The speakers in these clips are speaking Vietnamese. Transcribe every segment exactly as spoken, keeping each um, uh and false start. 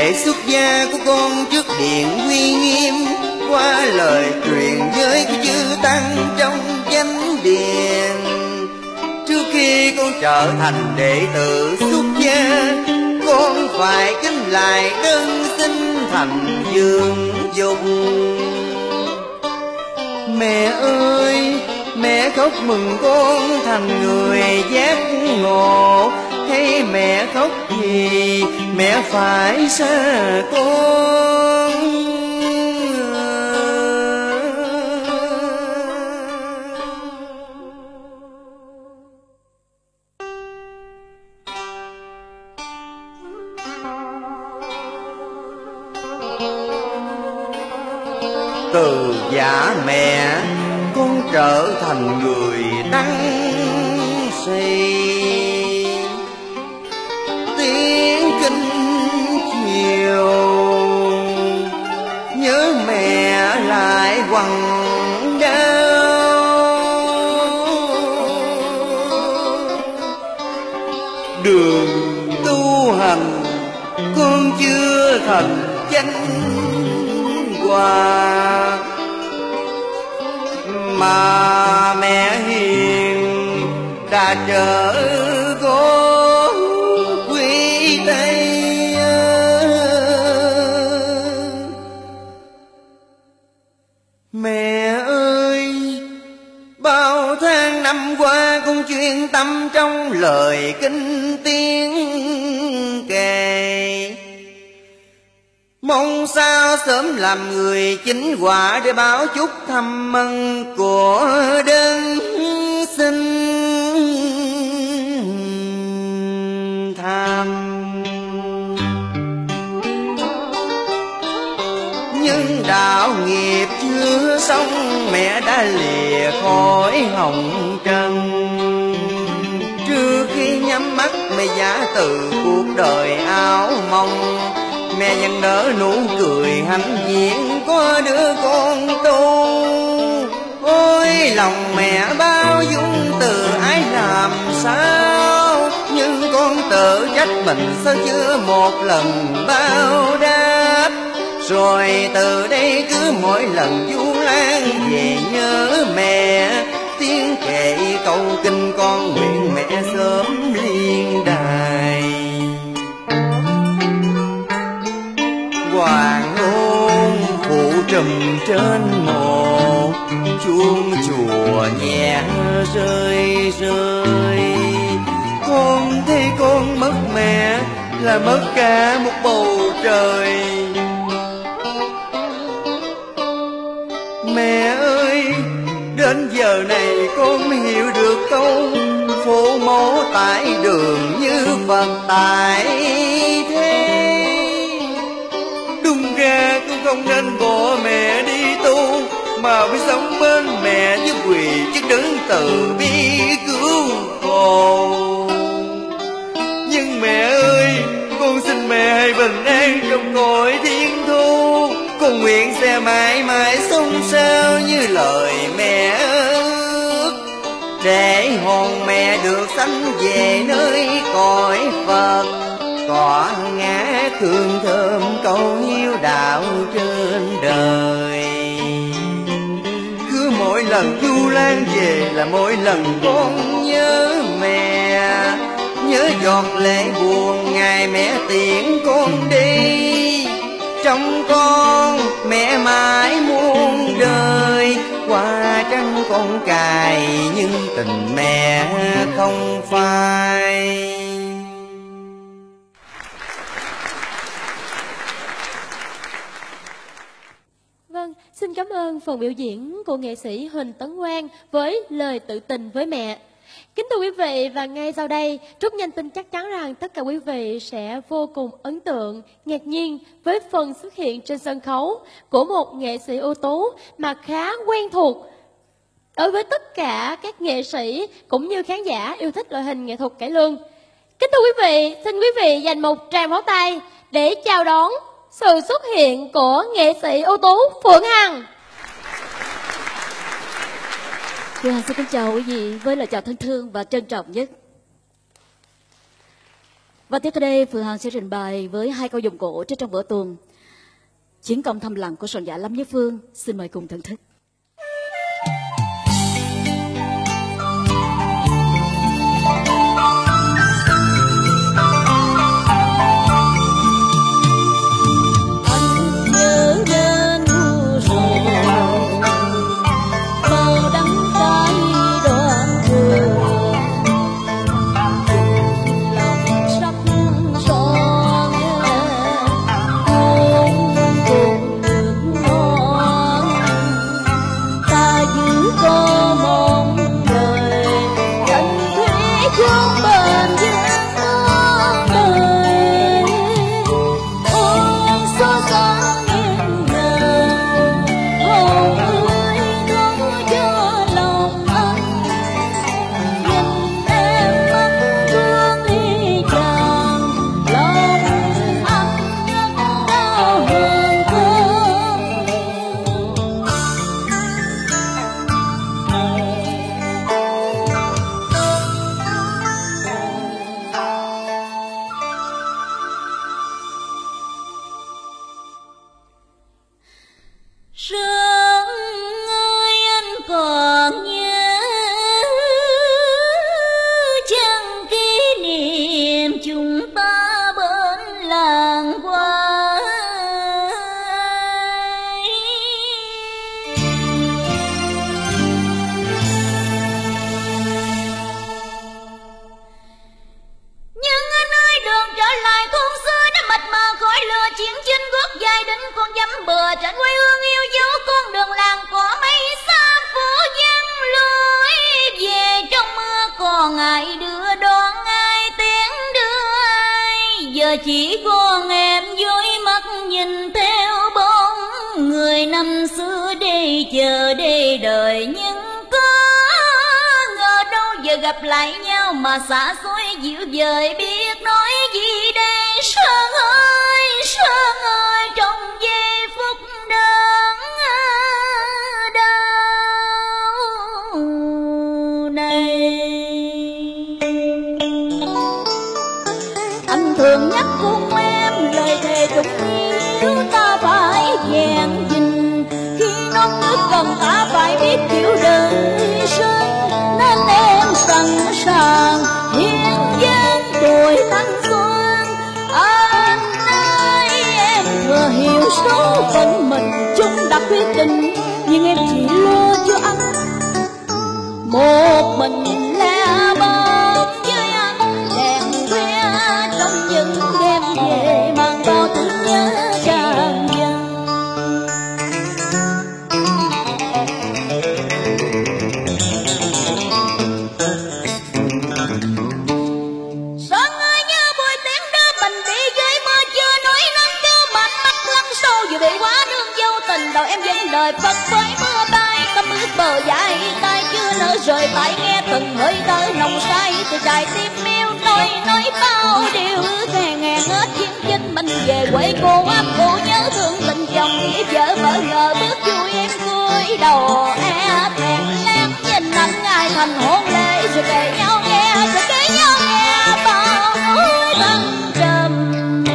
lễ xuất gia của con trước điện uy nghiêm, qua lời truyền với cái chư tăng trong chánh điện. Trước khi con trở thành đệ tử xuất gia, con phải kính lại đơn xin thành dương dục. Mẹ ơi, mẹ khóc mừng con thành người giác ngộ, hay mẹ khóc gì mẹ phải xa con. Từ giả mẹ con trở thành người tăng sĩ, tiếng kinh chiều nhớ mẹ lại quằn đau. Đường tu hành con chưa thành chánh quả, mà mẹ hiền đã trở có quy tây. Mẹ ơi, bao tháng năm qua con chuyên tâm trong lời kinh tiếng kệ, mong sao sớm làm người chính quả để báo chúc thăm ân của đấng sinh tham. Nhưng đạo nghiệp chưa xong, mẹ đã lìa khỏi hồng trần. Trước khi nhắm mắt mẹ giả từ cuộc đời áo mong, mẹ vẫn nở nụ cười hạnh diện có đứa con tu. Ôi lòng mẹ bao dung từ ái làm sao, nhưng con tự trách mình sao chưa một lần báo đáp. Rồi từ đây cứ mỗi lần Du Lan về nhớ mẹ, tiếng kệ câu kinh con nguyện mẹ sớm liên đài. Hoàng hôn phụ trùm trên mộ, chuông chùa nhẹ rơi rơi. Con thấy con mất mẹ là mất cả một bầu trời. Mẹ ơi, đến giờ này con mới hiểu được câu phụ mẫu tại đường như Phật tại thế. Đúng ra con không nên bỏ mẹ đi tu, mà phải sống bên mẹ với quỳ trước đứng từ bi cứu khổ. Nhưng mẹ ơi, con xin mẹ hãy bình an trong cõi thiên thu. Con nguyện sẽ mãi mãi sống sao như lời mẹ ước, để hồn mẹ được sanh về nơi cõi Phật. Cỏ ngát hương thơm câu hiếu đạo trên đời. Cứ mỗi lần Du Lan về là mỗi lần con nhớ mẹ, nhớ giọt lệ buồn ngày mẹ tiễn con đi. Trong con mẹ mãi muôn đời, qua trăng con cài nhưng tình mẹ không phai. Vâng, xin cảm ơn phần biểu diễn của nghệ sĩ Huỳnh Tấn Quang với lời tự tình với mẹ. Kính thưa quý vị, và ngay sau đây, Trúc Nhanh tin chắc chắn rằng tất cả quý vị sẽ vô cùng ấn tượng, ngạc nhiên với phần xuất hiện trên sân khấu của một nghệ sĩ ưu tú mà khá quen thuộc đối với tất cả các nghệ sĩ cũng như khán giả yêu thích loại hình nghệ thuật cải lương. Kính thưa quý vị, xin quý vị dành một tràng pháo tay để chào đón sự xuất hiện của nghệ sĩ ưu tú Phượng Hằng. Phương Hằng xin kính chào quý vị với lời chào thân thương và trân trọng nhất. Và tiếp theo đây Phương Hằng sẽ trình bày với hai câu giọng cổ trên trong vở tuồng Chiến công thầm lặng của soạn giả Lâm Nhất Phương. Xin mời cùng thưởng thức. Chỉ còn em dưới mắt nhìn theo bóng người năm xưa đi chờ đi đợi, nhưng có ngờ đâu giờ gặp lại nhau mà xa xôi dịu dời, biết nói gì đây. Sơn ơi Sơn ơi, trong giây phút đớn đau này anh thường nhắc cùng em lời thề chung yêu ta phải vẹn gìn, khi non nước cần ta phải biết chịu đựng hy sinh, nên em sẵn sàng hiến dâng tuổi thanh xuân. Anh ơi em thừa hiểu số phận mình chung đã quyết định, nhưng em chỉ lo cho anh một mình lẻ bóng với anh đèn khuya trong những đêm về mang bao thương nhớ tràn dần. Sơn ơi như buổi tiếng đưa mình đi dưới mưa chưa nói nắng cứ mạnh mắt lắng sâu vừa bị quá đường vô tình đầu em dâng đời phật với mưa bay tâm ướt bờ dài tay chưa nỡ rời tay nghe từng hơi thở nồng say từ trái tim yêu nói nói bao điều ước hẹn hẹn hết chiến chính mình về quê cô ấp cô nhớ thương tình chồng nghĩa vợ vợ ngờ bước vui em cúi đầu e thẹn lén nhìn anh ngày thành hôn lễ rồi kể nhau nghe rồi kể nhau nghe bao mối thăng trầm,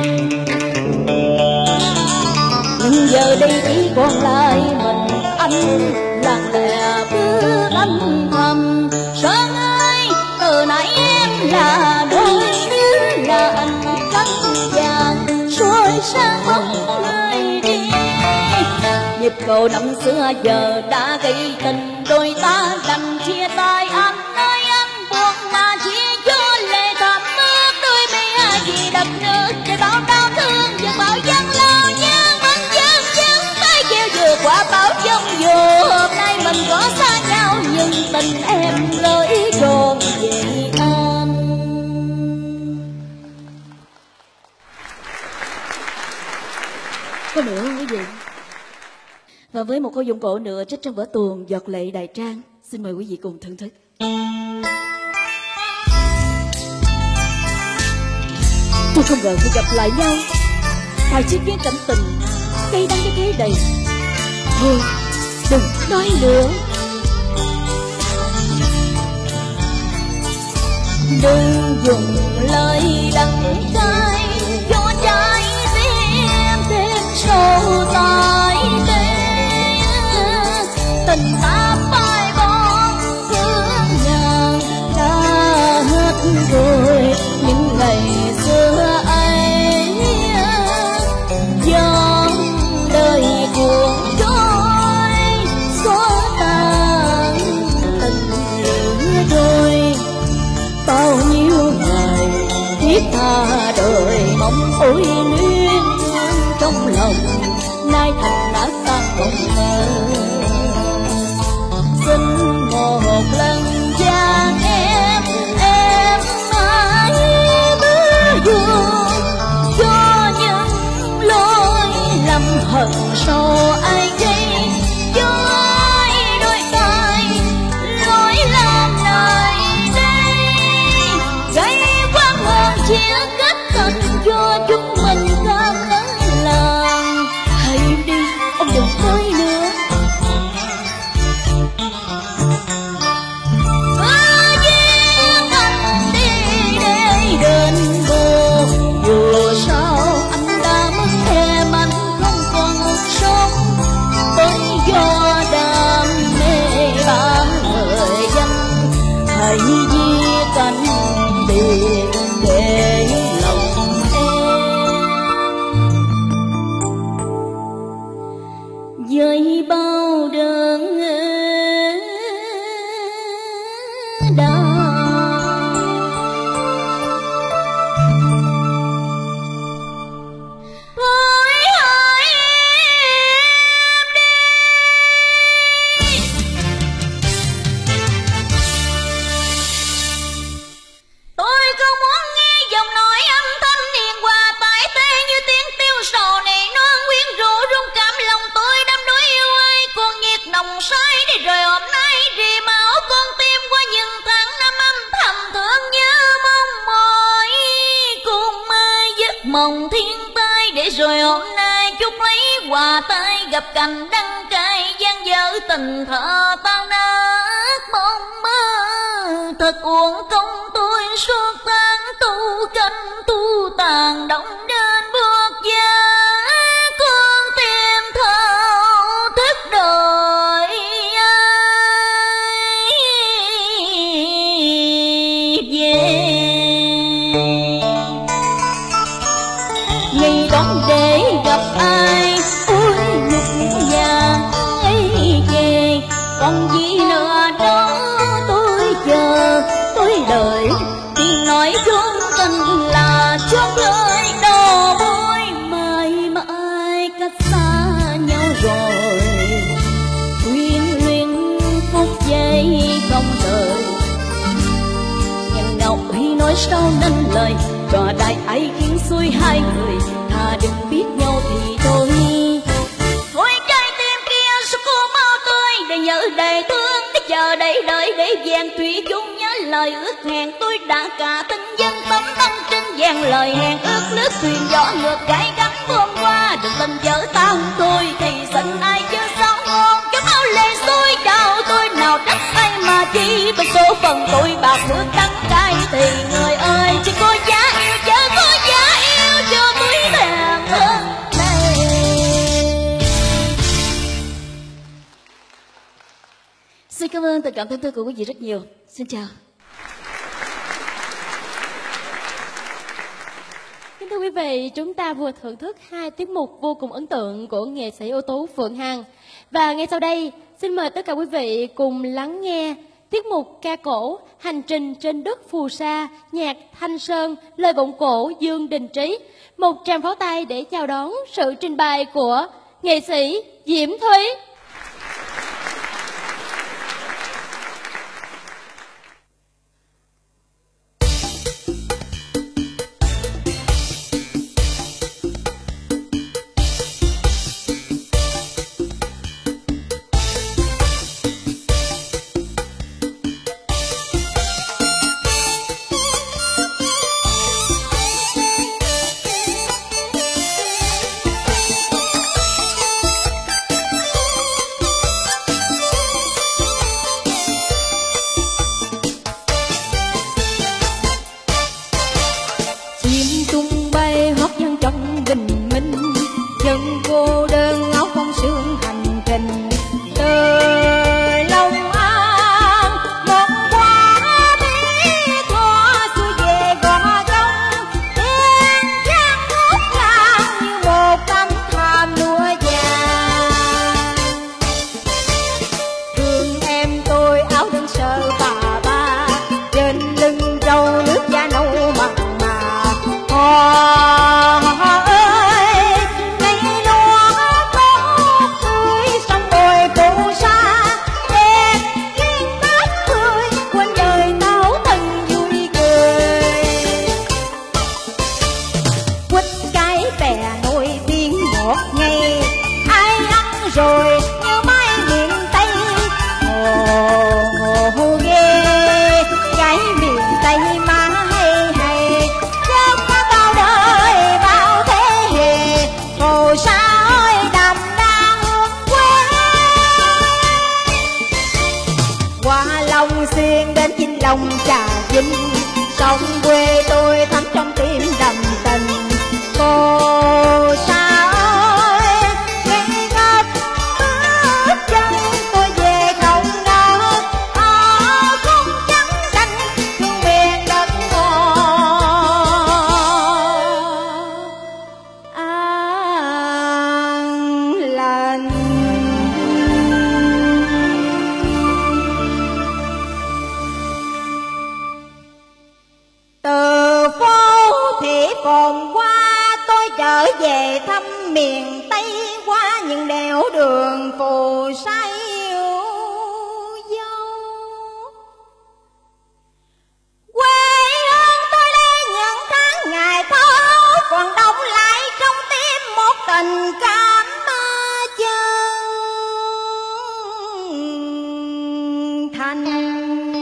nhưng giờ đây chỉ còn lại mình anh lặng lẽ bước âm thầm. Sơn ơi từ nãy em là đôi đứa là anh cánh vàng xuôi sang bóng người đi, nhịp cầu năm xưa giờ đã gây tình đôi ta đành chia tay. Anh ơi anh buồn mà chia cho lệ thầm ướt đôi mi vì đập nước để bao đau thương và bao dân lo nhớ vẫn dân dân tay kêu vừa qua bao giông dù hôm nay mình có xa nhau nhưng tình em gửi tròn về anh. Có nữa không quý vị? Và với một câu giọng cổ nữa trích trong vở tuồng Giọt lệ Đại Trang, xin mời quý vị cùng thưởng thức. Tôi không ngờ khi gặp lại nhau phải chứng kiến cảnh tình cây đắng cái thế đầy. Thôi đừng nói nữa. đừng dùng lời đắng cay cho trái tim thêm sâu tay tình ta phai bóng thương nhàn đã hết rồi những ngày xưa ấy dòng đời cuốn trôi xóa tan tình lửa đôi bao nhiêu ngày thiết tha đời mong ôi luyến trong lòng nay thành đã tan mộng mơ. Xin một lần gian em em mãi mưa buồn cho những lối lầm hận sâu ai gây cho ai đôi tay lối làm này đây gây quá ngàn chia cách tình cho chúng mình ta lớn làm. Hãy đi ông đừng tới nữa. Dù sao anh đã mất em anh không còn sống bởi do đam mê bán người dân. Hãy chia cánh biệt để lòng em với bao đớn đau. Mong thiên tai để rồi hôm nay chúc lấy quà tay gặp cảnh đắng cay gian dở tình thơ tan nát mong mơ thật uổng công tôi suốt tháng tu canh tu tàn động đến buộc giá con tim thao thức đời về ngày đón để gặp ai ôi nhục nhã ấy về còn gì nữa đó tôi chờ tôi đợi tiếng nói chung tình là chót lời đổ môi mãi mãi cách xa nhau rồi quyến luyến phút giây không đời ngàn ngọc khi nói sao nên lời trò đại ấy khiến xuôi hai người thà đừng biết nhau thì thôi. Thôi trái tim kia sao cô mau tôi để nhớ đầy thương để chờ đợi đợi để vàng thủy chung nhớ lời ước hẹn tôi đã cả tình dân tấm đăng trên vàng lời hẹn ước lướt thuyền gió ngược gãy gắm buông qua đừng tình vợ ta không thôi thì xin ai chứ sao ngon cái máu lệ xuôi đau tôi nào trách ai mà chỉ bên số phần tôi bạc bước đắng cay thì người ơi chỉ có giá yêu chớ có giá yêu cho tôi thèm hơn này. Xin cảm ơn tình cảm thân thương của quý vị rất nhiều. Xin chào. Kính thưa quý vị, chúng ta vừa thưởng thức hai tiết mục vô cùng ấn tượng của nghệ sĩ ưu tú Phượng Hằng. Và ngay sau đây, xin mời tất cả quý vị cùng lắng nghe tiết mục ca cổ Hành trình trên đất phù sa, nhạc Thanh Sơn, lời vọng cổ Dương Đình Trí. Một tràng pháo tay để chào đón sự trình bày của nghệ sĩ Diễm Thúy. sâu nước da nâu mặn mà. Hò ơi cây lúa tốt tươi sông đồi phù sa, đẹp duyên bát cười quên đời táo thân vui cười. Quýt cái bè nổi tiếng một ngày, ai ăn rồi như mai miền Tây. Ồ hồ ghê cái miền Tây má hay hay, chớp bao đời bao thế hệ, phù sa ơi đậm đà hương quê. Qua Long Xuyên đến Vĩnh Long Trà Vinh, sông quê tôi thắm trong tim đậm tình. Phù sa ơi ngây ngất bước chân tôi về không ngờ, ở không trắng xanh thương miền đất an lành. Từ phố thị phồn qua tôi trở về thăm miền Tây, qua những đèo đường phù sa yêu dấu. Quê hương tôi đây những tháng ngày thơ, còn đọng lại trong tim một tình cảm chân thành.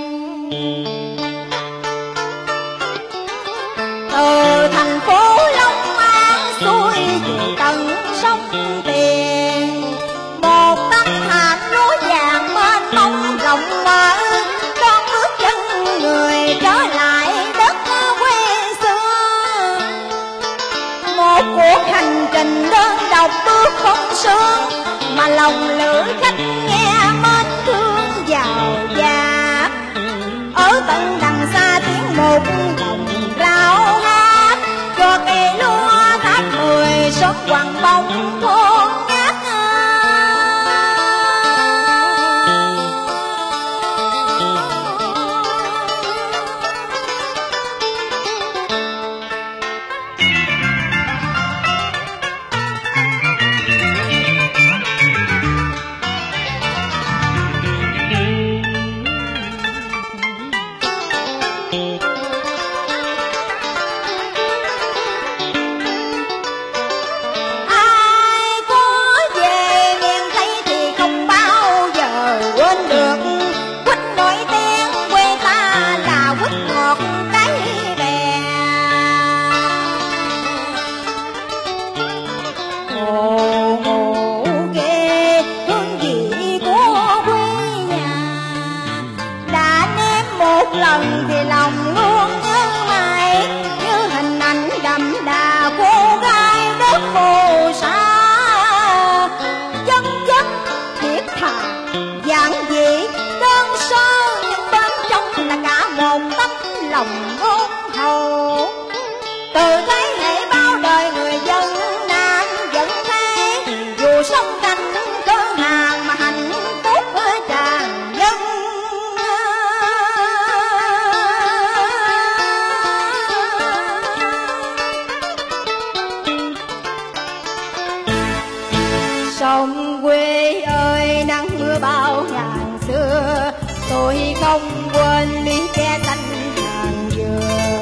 Từ thành phố Long An xuôi về tận sông Tiền, một tấm thảm lúa vàng mênh mông rộng mở, đón bước chân người trở lại đất quê xưa. Một cuộc hành trình đơn độc bước không sương, mà lòng lữ khách nghe mến thương giàu dạt. Ở tận đằng xa tiếng một đồng rao hát, cho cây lúa tháp mười xóm quằn bông thôn ngát. Ai có về miền Tây thì không bao giờ quên được quýt nổi tiếng quê ta là quýt ngọt cái bè. Ồ ồ ghê hương vị của quê nhà, đã nếm một lần thì lòng luôn nhớ mãi, như hình ảnh đậm đà cô gái đất phù sa. Chân chất thiết tha giản dị đơn sơ, nhưng bên trong là cả một tấm lòng ôn hậu. Từ thế hệ bao đời người dân Nam vẫn thế, dù sông canh cơ hàng mà hạnh phúc tràn nhân. Sông quê ơi nắng mưa bao ngàn xưa, tôi không quên ly tre xanh hàng dừa.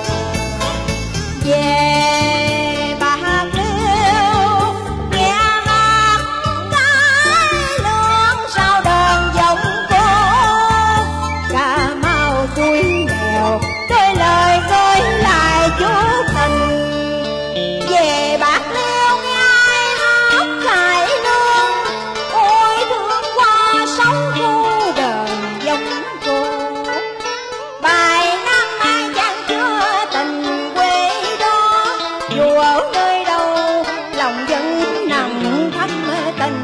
Về Bạc Liêu nghe hát cái lương sao đơn giọng cô, Cà Mau tuổi nghèo đôi lời gửi lại chút tình. Về Bạc Liêu nghe ai hát cải lương, ôi thương qua sống thu đời giống cô. Bài năm nay chan chứa tình quê đó, dù ở nơi đâu lòng vẫn nặng thắm tình.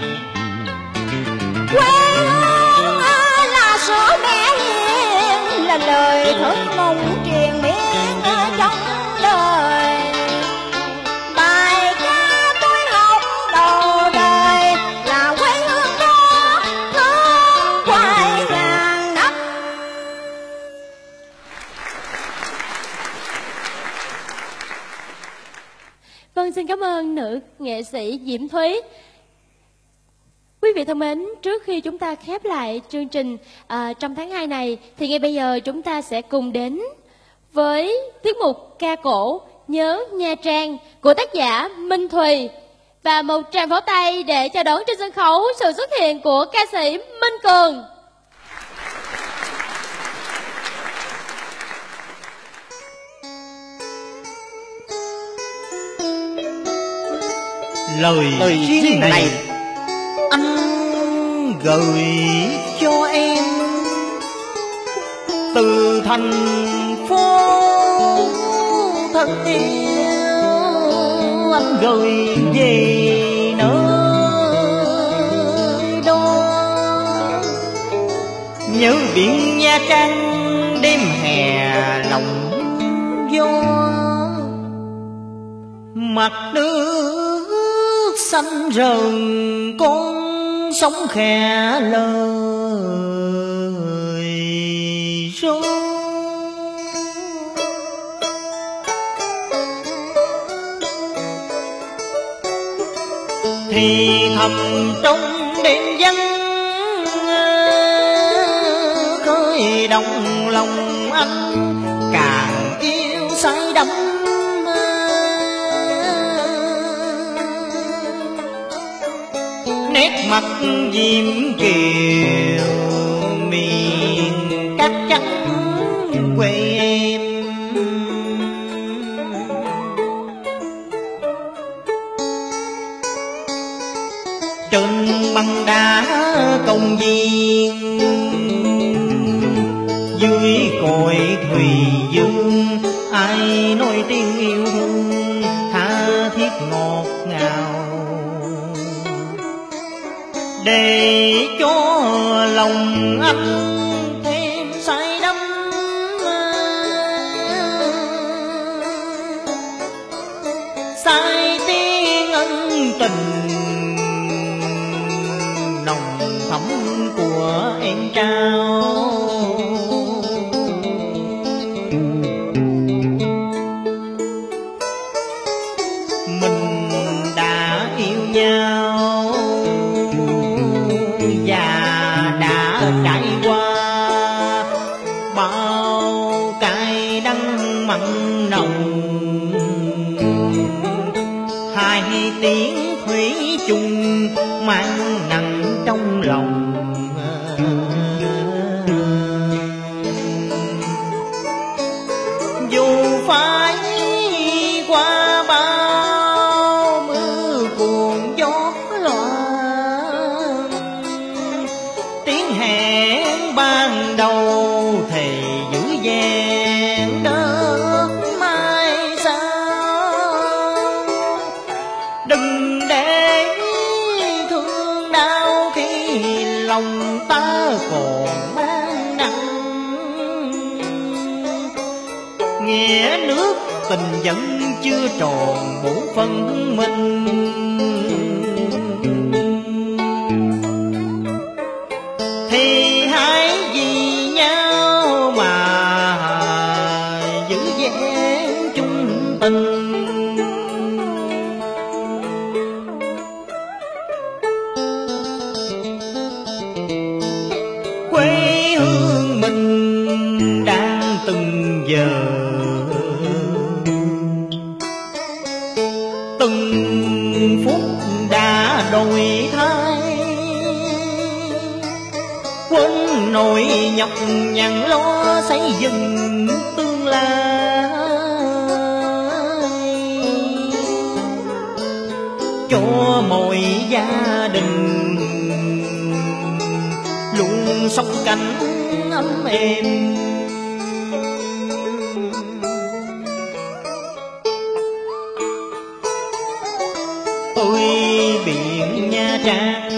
Quê hương là sữa mẹ hiền, là lời thơ mong truyền miệng trong đời. Bài ca tôi học đầu đời là quê hương đó, hương quay ngàn năm. Vâng, xin cảm ơn nữ nghệ sĩ Diễm Thúy. Quý vị thân mến, trước khi chúng ta khép lại chương trình à, trong tháng hai này, thì ngay bây giờ chúng ta sẽ cùng đến với tiết mục ca cổ Nhớ Nha Trang của tác giả Minh Thùy. Và một tràng pháo tay để chào đón trên sân khấu sự xuất hiện của ca sĩ Minh Cường. Lời, Lời riêng này, này anh gửi cho em từ thành phố thân yêu, anh gửi về nơi đó. Nhớ biển Nha Trang đêm hè lòng gió, mặt nước xanh rờn con sóng khẽ lời ru. Thì thầm trong đêm vắng khơi động lòng anh, càng yêu say đắm. Nét mặt diễm kiều miền cát trắng quê em, trên băng đá công viên, dưới cội thùy dương, ai nói tiếng yêu thương tha thiết ngọt ngào, để cho lòng anh thêm say đắm. Say tiếng ân tình nồng thắm của em trao, mình đã yêu nhau và đã trải qua bao cay đắng mặn nồng. Hai tiếng thủy chung mang nặng trong lòng, dù phải qua bao mưa cuồng gió loạn, tiếng hẹn ban đầu thì giữ vẹn đất mai sau. Đừng để thương đau khi lòng ta còn mang nặng, nghĩa nước tình vẫn chưa tròn bổn phận mình. Thì hãy vì nhau mà giữ vẹn chung tình. Quê hương mình đang từng giờ từng phút đã đổi thay, quên nỗi nhọc nhằn lo xây dựng tương lai, cho mọi gia đình luôn sống cảnh ấm êm. Ôi biển Nha Trang,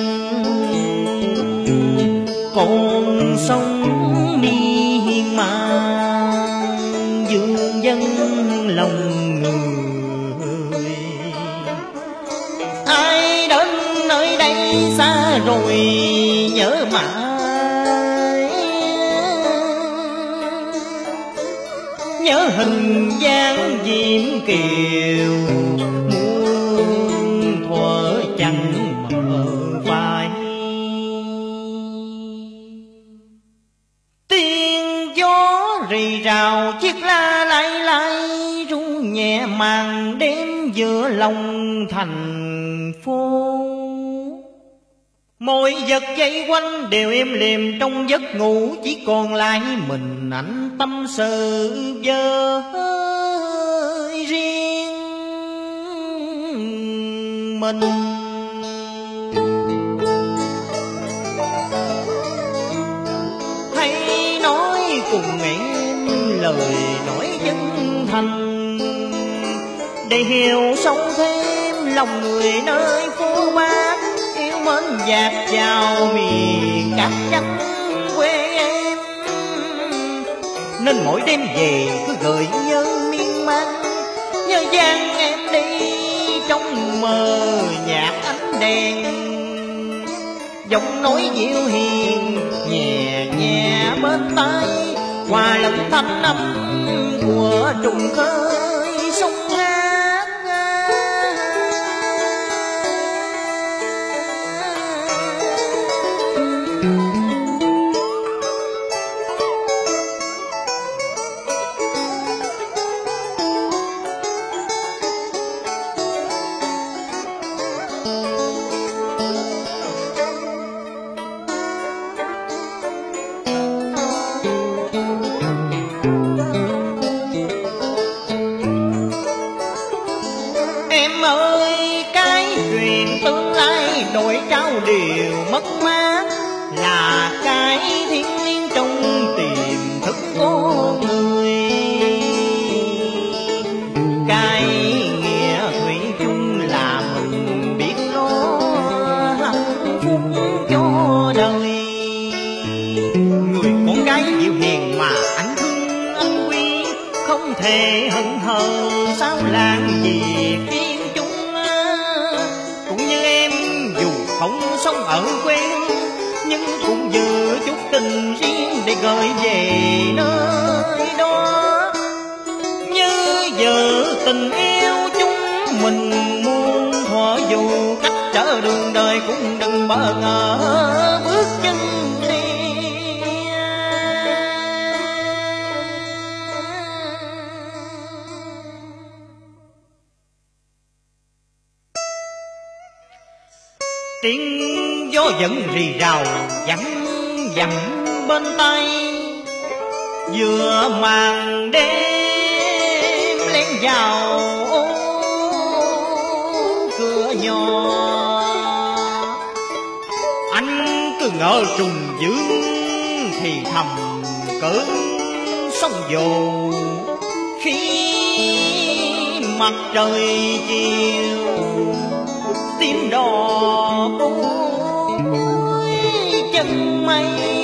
con sông miên man dương dân lòng người. Ai đến nơi đây xa rồi nhớ mãi, nhớ hình dáng diễm kiều lai lai ru nhẹ màn đêm giữa lòng thành phố. Mọi vật dây quanh đều êm đềm trong giấc ngủ, chỉ còn lại mình anh tâm sự với riêng mình. Hãy nói cùng em lời nói chân thành, để hiểu sâu thêm lòng người nơi phố Bắc, yêu mến dạt vào miền cát trắng quê em. Nên mỗi đêm về cứ gợi nhớ miên man, nhớ dáng em đi trong mờ nhạt ánh đèn. Giọng nói dịu hiền nhẹ nhẹ bên tai, hòa lẫn thanh âm của trùng khơi sông hát. Điều mất mát là cái thiên liêng trong tiềm thức con người, cái nghĩa thủy chung là mình biết lo hạnh phúc cho đời. Người con gái dịu hiền mà anh thương anh quý, không thể hững hờ sao làng gì kiên chung. Cũng như em dù không sống ở quê hương, nhưng cũng giữ chút tình riêng để gửi về nơi đó. Như giờ tình yêu chúng mình muôn thuở, dù cách trở đường đời cũng đừng bỡ ngỡ bước chân đi. Tiếng gió vẫn rì rào vẳng vẳng bên tay, vừa màn đêm lén vào cửa nhỏ. Anh cứ ngỡ trùng dương thì thầm cơn sóng dầu, khi mặt trời chiều tím đỏ cuối chân mây.